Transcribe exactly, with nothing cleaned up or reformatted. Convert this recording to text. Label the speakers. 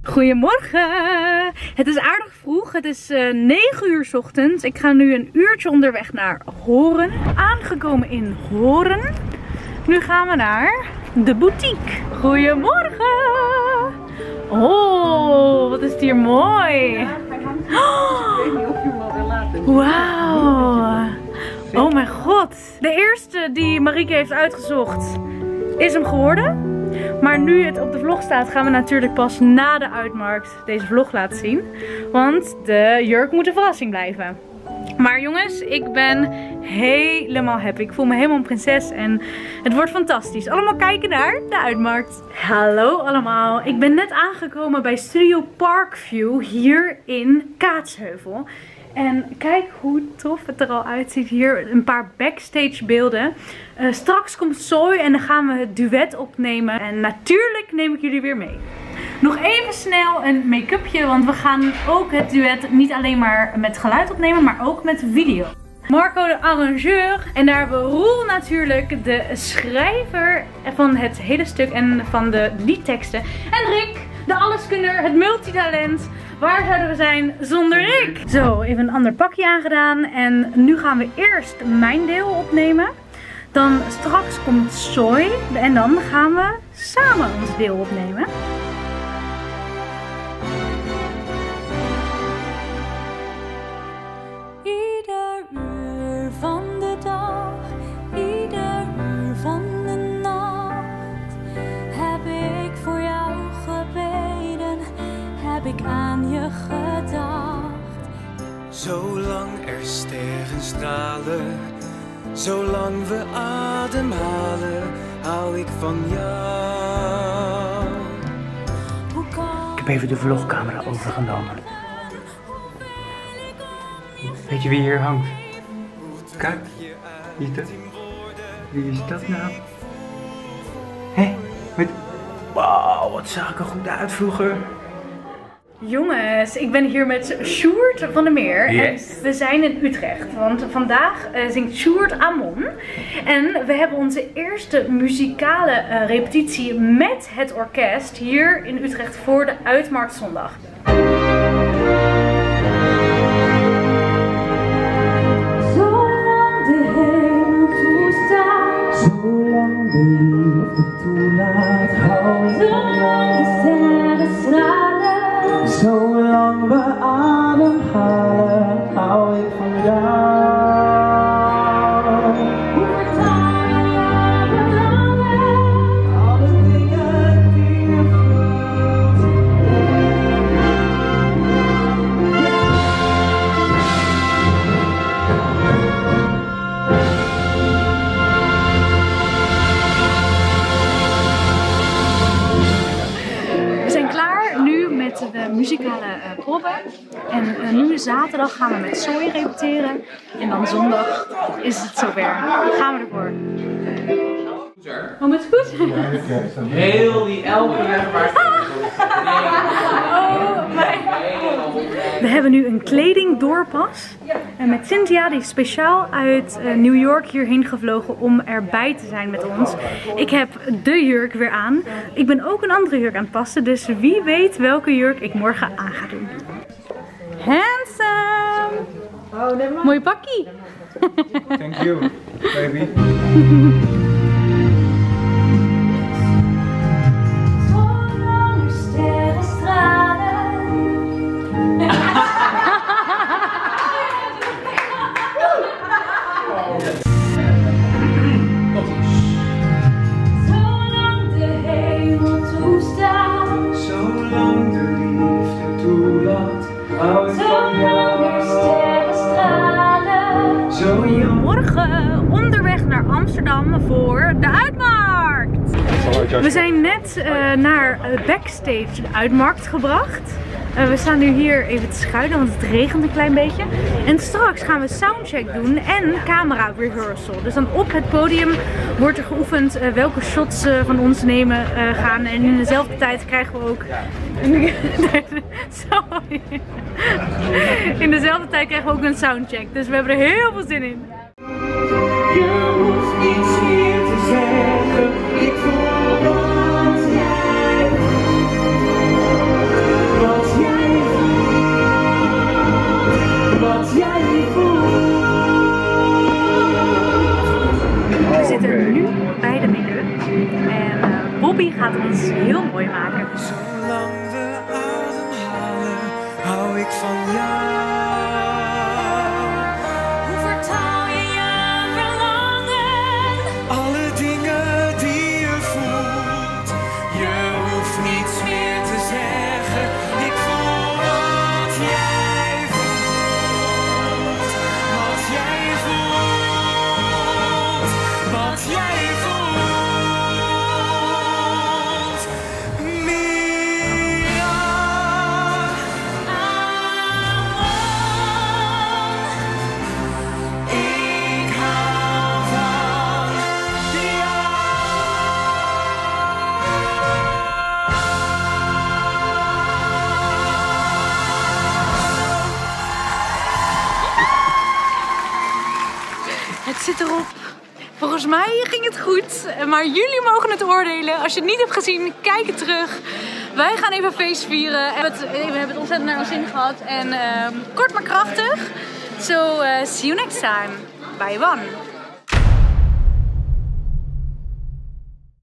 Speaker 1: Goedemorgen! Het is aardig vroeg, het is uh, negen uur 's ochtends. Ik ga nu een uurtje onderweg naar Horen. Aangekomen in Horen. Nu gaan we naar de boutique. Goedemorgen! Oh, wat is het hier mooi! Wauw! Oh mijn god! De eerste die Marieke heeft uitgezocht is hem geworden. Maar nu het op de vlog staat, gaan we natuurlijk pas na de uitmarkt deze vlog laten zien. Want de jurk moet een verrassing blijven. Maar jongens, ik ben helemaal happy. Ik voel me helemaal een prinses en het wordt fantastisch. Allemaal kijken naar de uitmarkt. Hallo allemaal. Ik ben net aangekomen bij Studio Parkview hier in Kaatsheuvel. En kijk hoe tof het er al uitziet hier. Een paar backstage beelden. Uh, straks komt Zoe en dan gaan we het duet opnemen. En natuurlijk neem ik jullie weer mee. Nog even snel een make-upje, want we gaan ook het duet niet alleen maar met geluid opnemen, maar ook met video. Marco de arrangeur. En daar hebben we Roel natuurlijk, de schrijver van het hele stuk en van de liedteksten. En Rick, de alleskunner, het multitalent. Waar zouden we zijn zonder Rick? Zo, even een ander pakje aangedaan. En nu gaan we eerst mijn deel opnemen. Dan straks komt Zoe. En dan gaan we samen ons deel opnemen.
Speaker 2: Ieder uur van de dag, ieder uur van de nacht heb ik voor jou gebeden, heb ik aan je gedacht.
Speaker 3: Zolang er sterren stralen, zolang we ademhalen, hou ik van jou.
Speaker 4: Ik heb even de vlogcamera overgenomen. Weet je wie hier hangt? Kijk, wie is dat? Wie is dat nou? Hé, met... Wauw, wat zag ik er goed uit vroeger.
Speaker 1: Jongens, ik ben hier met Sjoerd van der Meer.
Speaker 4: Yes.
Speaker 1: En we zijn in Utrecht, want vandaag uh, zingt Sjoerd Amon. En we hebben onze eerste muzikale uh, repetitie met het orkest hier in Utrecht voor de Uitmarktzondag.
Speaker 2: Zolang de hemel toestaat,
Speaker 3: Zolang de liefde toelaat, hou ik van
Speaker 2: zolang de
Speaker 3: jou.
Speaker 2: sterren stralen,
Speaker 3: Zolang we ademhalen, hou ik van jou.
Speaker 2: hoe vertalen jaren
Speaker 3: Alle dingen die je voelt.
Speaker 1: We zijn klaar nu met de muzikale uh, proppen. En uh, nu zaterdag gaan we met Zoe repeteren. En dan zondag is het zover. Gaan we ervoor. Oh, met goed?
Speaker 5: Heel die elke weg waar
Speaker 1: Oh, mijn. We hebben nu een kledingdoorpas. En met Cynthia, die is speciaal uit uh, New York hierheen gevlogen om erbij te zijn met ons. Ik heb de jurk weer aan. Ik ben ook een andere jurk aan het passen, dus wie weet welke jurk ik morgen aan ga doen. Handsome! Oh, mooi pakkie!
Speaker 4: Thank you, baby.
Speaker 2: zolang er sterren stralen. Zolang de hemel toestaat,
Speaker 3: Zolang de liefde toelaat, hou ik van
Speaker 2: zolang er sterren stralen.
Speaker 3: jou.
Speaker 1: Goedemorgen, onderweg naar Amsterdam voor de Uitmarkt. We zijn net uh, naar uh, backstage de Uitmarkt gebracht. Uh, we staan nu hier even te schuilen, want het regent een klein beetje. En straks gaan we soundcheck doen en camera rehearsal. Dus dan op het podium wordt er geoefend uh, welke shots uh, van ons nemen uh, gaan. En in dezelfde tijd krijgen we ook... Sorry. In dezelfde tijd krijgen we ook een soundcheck. Dus we hebben er heel veel zin in.
Speaker 3: Je hoeft niets meer te zeggen, ik voel wat jij voelt.
Speaker 1: Bobby gaat ons heel mooi maken.
Speaker 6: Zolang we ademhalen, hou ik van jou.
Speaker 2: Hoe vertaal je je verlangen?
Speaker 6: Alle dingen die je voelt, je hoeft niets meer te zeggen. Ik voel wat jij voelt, wat jij voelt, wat jij voelt. Mia, ik hou van jou.
Speaker 1: Het zit erop. Volgens mij ging het goed, maar jullie mogen het oordelen. Als je het niet hebt gezien, kijk het terug. Wij gaan even feest vieren. We hebben het, we hebben het ontzettend naar ons zin gehad. En uh, kort maar krachtig. So, uh, see you next time. Bye one.